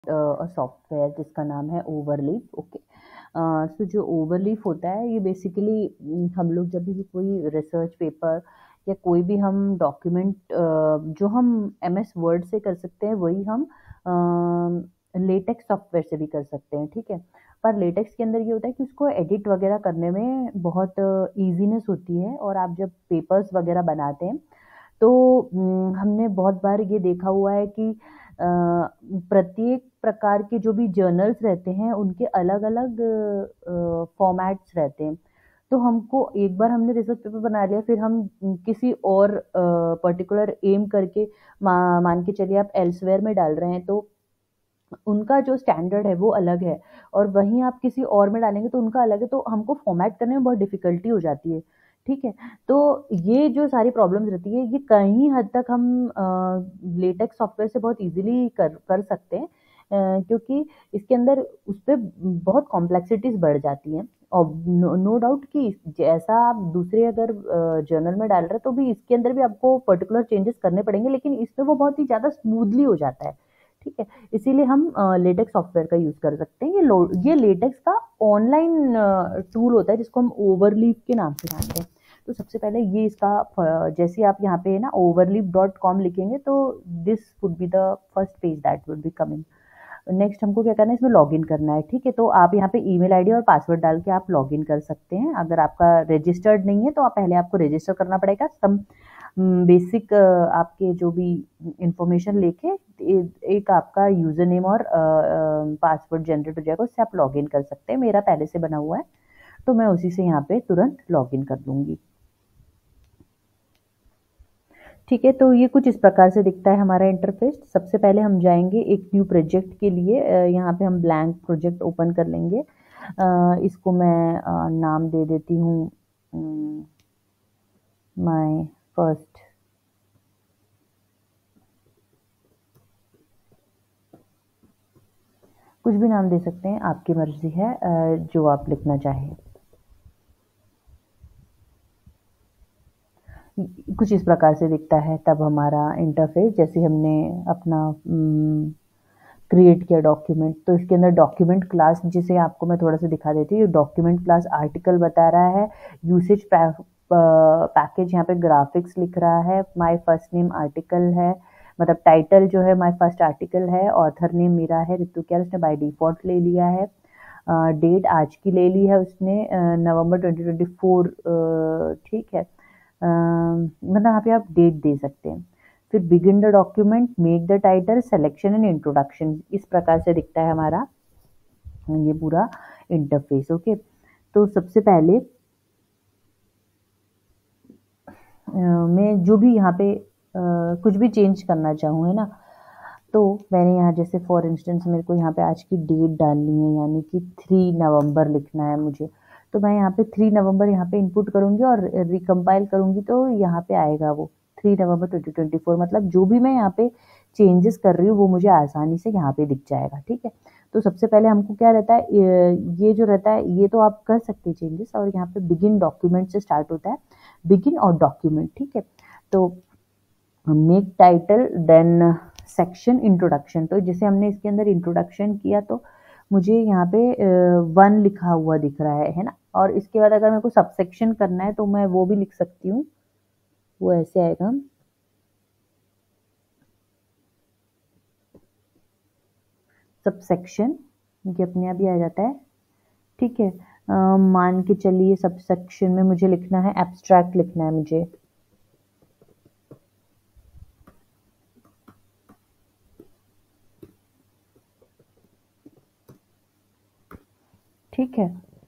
Software जिसका नाम है ओवरलीफ। ओके, सो जो ओवरलीफ होता है ये बेसिकली हम लोग जब भी कोई रिसर्च पेपर या कोई भी हम डॉक्यूमेंट जो हम एमएस वर्ड से कर सकते हैं वही हम लेटेक्स सॉफ्टवेयर से भी कर सकते हैं, ठीक है। पर लेटेक्स के अंदर ये होता है कि उसको एडिट वगैरह करने में बहुत ईजीनेस होती है, और आप जब पेपर्स वगैरह बनाते हैं तो हमने बहुत बार ये देखा हुआ है कि प्रत्येक प्रकार के जो भी जर्नल्स रहते हैं उनके अलग अलग फॉर्मेट्स रहते हैं। तो हमको एक बार हमने रिसर्च पेपर बना लिया, फिर हम किसी और पर्टिकुलर एम करके मान के चलिए आप एल्सवेयर में डाल रहे हैं, तो उनका जो स्टैंडर्ड है वो अलग है, और वहीं आप किसी और में डालेंगे तो उनका अलग है, तो हमको फॉर्मेट करने में बहुत डिफिकल्टी हो जाती है, ठीक है। तो ये जो सारी प्रॉब्लम्स रहती है ये कहीं हद तक हम लेटेक्स सॉफ्टवेयर से बहुत इजीली कर कर सकते हैं, क्योंकि इसके अंदर उस पर बहुत कॉम्प्लेक्सिटीज बढ़ जाती हैं। और नो डाउट कि जैसा आप दूसरे अगर जर्नल में डाल रहे हैं तो भी इसके अंदर भी आपको पर्टिकुलर चेंजेस करने पड़ेंगे, लेकिन इसमें वो बहुत ही ज़्यादा स्मूथली हो जाता है, ठीक है। इसीलिए हम लेटेक्स सॉफ्टवेयर का यूज कर सकते हैं। ये लेटेक्स का ऑनलाइन टूल होता है जिसको हम ओवरलीप के नाम से जानते हैं। तो सबसे पहले ये इसका जैसे आप यहाँ पे ना overleaf.com लिखेंगे तो this would be the first page that would be coming. Next हमको क्या करना है, इसमें लॉगिन करना है, ठीक है। तो आप यहाँ पे ईमेल आईडी और पासवर्ड डाल के आप लॉगिन कर सकते हैं। अगर आपका रजिस्टर्ड नहीं है तो आप पहले आपको रजिस्टर करना पड़ेगा। सम बेसिक आपके जो भी इंफॉर्मेशन लेके एक आपका यूजर नेम और पासवर्ड जनरेट हो जाएगा, उससे आप लॉगिन कर सकते हैं। मेरा पहले से बना हुआ है तो मैं उसी से यहाँ पे तुरंत लॉगिन कर दूंगी, ठीक है। तो ये कुछ इस प्रकार से दिखता है हमारा इंटरफेस। सबसे पहले हम जाएंगे एक न्यू प्रोजेक्ट के लिए, यहाँ पे हम ब्लैंक प्रोजेक्ट ओपन कर लेंगे। इसको मैं नाम दे देती हूँ माय फर्स्ट, कुछ भी नाम दे सकते हैं, आपकी मर्जी है जो आप लिखना चाहें। कुछ इस प्रकार से दिखता है तब हमारा इंटरफेस, जैसे हमने अपना क्रिएट किया डॉक्यूमेंट। तो इसके अंदर डॉक्यूमेंट क्लास, जिसे आपको मैं थोड़ा सा दिखा देती हूँ। डॉक्यूमेंट क्लास आर्टिकल बता रहा है, यूसेज पैकेज यहाँ पे ग्राफिक्स लिख रहा है, माय फर्स्ट नेम आर्टिकल है, मतलब टाइटल जो है माय फर्स्ट आर्टिकल है, ऑथर नेम मेरा है ऋतु क्या, उसने बाय डिफॉल्ट ले लिया है। डेट आज की ले ली है उसने, नवंबर 2024, ठीक है। मतलब यहाँ पे आप डेट दे सकते हैं। फिर begin the document, make the title, selection and introduction, इस प्रकार से दिखता है हमारा ये पूरा इंटरफेस। ओके, तो सबसे पहले मैं जो भी यहाँ पे कुछ भी चेंज करना चाहूँ, है ना, तो मैंने यहाँ जैसे फॉर इंस्टेंस मेरे को यहाँ पे आज की डेट डालनी है, यानी कि 3 नवंबर लिखना है मुझे। तो मैं यहाँ पे 3 नवंबर यहाँ पे इनपुट करूँगी और रिकम्पाइल करूँगी तो यहाँ पे आएगा वो 3 नवंबर 2024। मतलब जो भी मैं यहाँ पे चेंजेस कर रही हूँ वो मुझे आसानी से यहाँ पे दिख जाएगा, ठीक है। तो सबसे पहले हमको क्या रहता है, ये जो रहता है ये तो आप कर सकते हैं चेंजेस, और यहाँ पे बिगिन डॉक्यूमेंट से स्टार्ट होता है, बिगिन और डॉक्यूमेंट, ठीक है। तो make title then section introduction, तो जैसे हमने इसके अंदर इंट्रोडक्शन किया तो मुझे यहाँ पे 1 लिखा हुआ दिख रहा है ना। और इसके बाद अगर मेरे को सबसेक्शन करना है तो मैं वो भी लिख सकती हूँ, वो ऐसे आएगा, सबसेक्शन, ये अपने आप ही आ जाता है, ठीक है। मान के चलिए सबसेक्शन में मुझे लिखना है एब्स्ट्रैक्ट, लिखना है मुझे, ठीक है।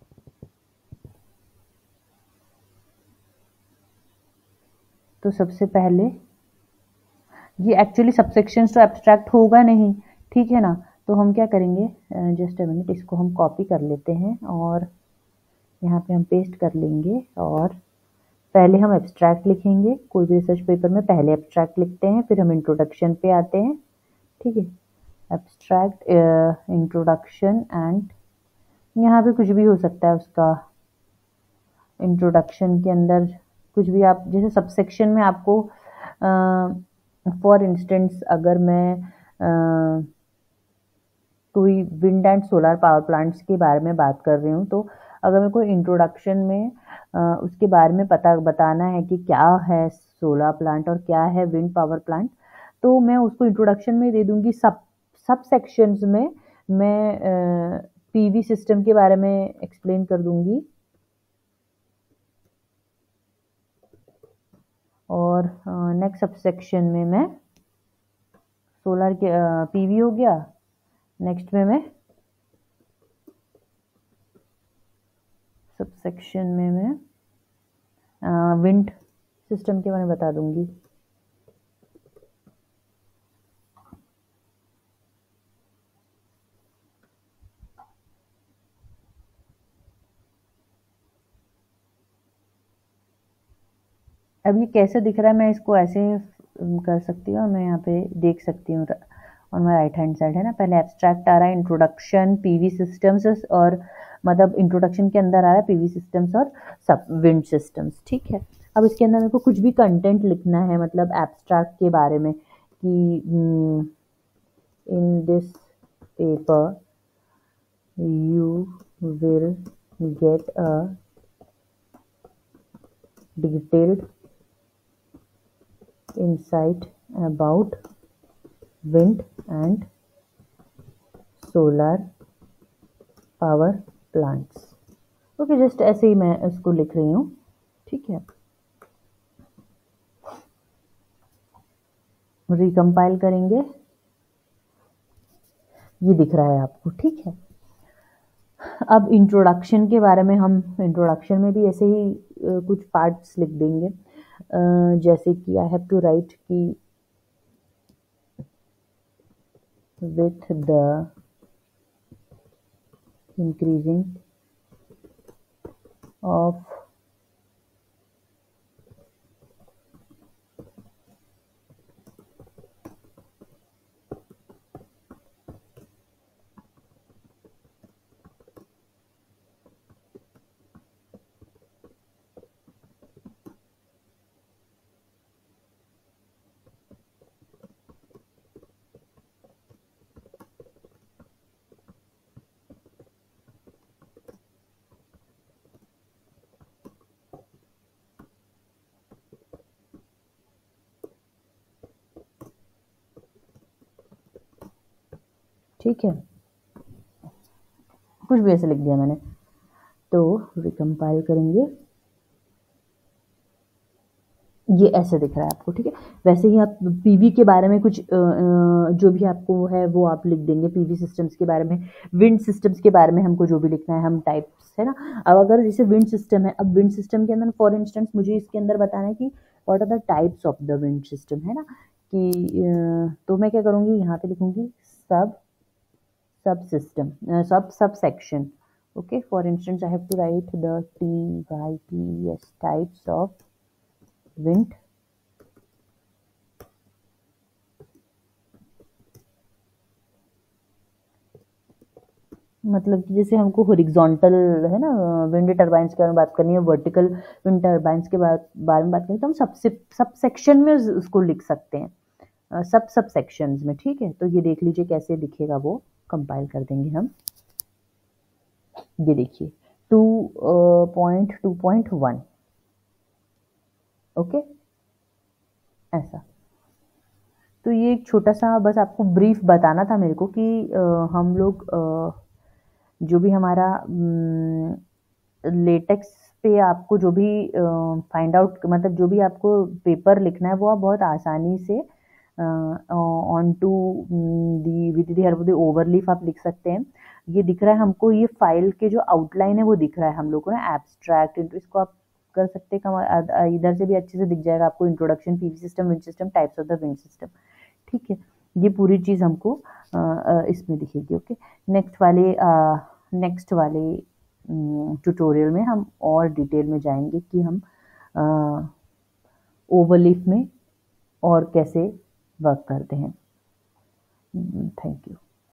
तो सबसे पहले ये एक्चुअली सबसेक्शन तो एब्स्ट्रैक्ट होगा नहीं, ठीक है ना। तो हम क्या करेंगे, जस्ट अ मिनट, इसको हम कॉपी कर लेते हैं और यहाँ पे हम पेस्ट कर लेंगे। और पहले हम एब्स्ट्रैक्ट लिखेंगे, कोई भी रिसर्च पेपर में पहले एब्स्ट्रैक्ट लिखते हैं, फिर हम इंट्रोडक्शन पे आते हैं, ठीक है। एब्स्ट्रैक्ट, इंट्रोडक्शन, एंड यहाँ पे कुछ भी हो सकता है उसका, इंट्रोडक्शन के अंदर कुछ भी आप, जैसे सबसेक्शन में आपको फॉर इंस्टेंस अगर मैं कोई wind and solar power plants के बारे में बात कर रही हूँ, तो अगर मेरे को इंट्रोडक्शन में उसके बारे में बताना है कि क्या है सोलर प्लांट और क्या है विंड पावर प्लांट, तो मैं उसको इंट्रोडक्शन में दे दूंगी। सब सेक्शंस में मैं पीवी सिस्टम के बारे में एक्सप्लेन कर दूंगी, और नेक्स्ट सब सेक्शन में मैं सोलर के पीवी हो गया, नेक्स्ट में मैं सब सेक्शन में मैं विंड सिस्टम के बारे में बता दूंगी। अब ये कैसे दिख रहा है, मैं इसको ऐसे कर सकती हूँ, मैं यहाँ पे देख सकती हूँ on my right hand side है ना। पहले एब्स्ट्रैक्ट आ रहा है इंट्रोडक्शन पीवी सिस्टम्स, और मतलब इंट्रोडक्शन के अंदर आ रहा है पीवी सिस्टम्स और सब विंड सिस्टम्स, ठीक है। अब इसके अंदर मेरे को कुछ भी कंटेंट लिखना है, मतलब एब्स्ट्रैक्ट के बारे में कि in this paper you will get a detailed insight about wind and solar power plants। Okay, just ऐसे ही मैं इसको लिख रही हूँ, ठीक है। रिकम्पाइल करेंगे, ये दिख रहा है आपको, ठीक है। अब इंट्रोडक्शन के बारे में हम इंट्रोडक्शन में भी ऐसे ही कुछ पार्ट्स लिख देंगे, जैसे कि आई हैव टू राइट कि with the increasing of ठीक है, कुछ भी ऐसे लिख दिया मैंने, तो रिकम्पाइल करेंगे, ये ऐसे दिख रहा है आपको, ठीक है। वैसे ही आप पीवी के बारे में कुछ जो भी आपको है वो आप लिख देंगे, पीवी सिस्टम्स के बारे में, विंड सिस्टम्स के बारे में हमको जो भी लिखना है, हम टाइप्स है ना। अब अगर जैसे विंड सिस्टम है, अब विंड सिस्टम के अंदर फॉर इंस्टेंस मुझे इसके अंदर बताना है कि what are the types of the wind system, है ना, कि तो मैं क्या करूँगी, यहाँ पे लिखूँगी subsection. Okay, for instance, I have to write the TYPS types of wind मतलब कि जैसे हमको हॉरिजॉन्टल है ना विंड टरबाइंस के बारे में बात करनी है, वर्टिकल विंड टरबाइंस के बारे में बात करनी है, तो हम सब सेक्शन में उसको लिख सकते हैं, सब सेक्शंस में, ठीक है। तो ये देख लीजिए कैसे दिखेगा, वो कंपाइल कर देंगे हम। ये देखिए 2.2.1 ओके, ऐसा। तो ये एक छोटा सा बस आपको ब्रीफ बताना था मेरे को कि हम लोग जो भी हमारा लेटेक्स पे आपको जो भी फाइंड आउट, मतलब जो भी आपको पेपर लिखना है वो आप बहुत आसानी से on to the with the help of the Overleaf आप लिख सकते हैं। ये दिख रहा है हमको, ये फाइल के जो आउटलाइन है वो दिख रहा है हम लोग को ना, एब्स्ट्रैक्ट, इसको आप कर सकते हैं, इधर से भी अच्छे से दिख जाएगा आपको, introduction, PV system, wind system, types of the wind system, ठीक है। ये पूरी चीज़ हमको इसमें दिखेगी, ओके। नेक्स्ट वाले ट्यूटोरियल में हम और डिटेल में जाएंगे कि हम ओवरलीफ में और कैसे वर्क करते हैं। Thank you.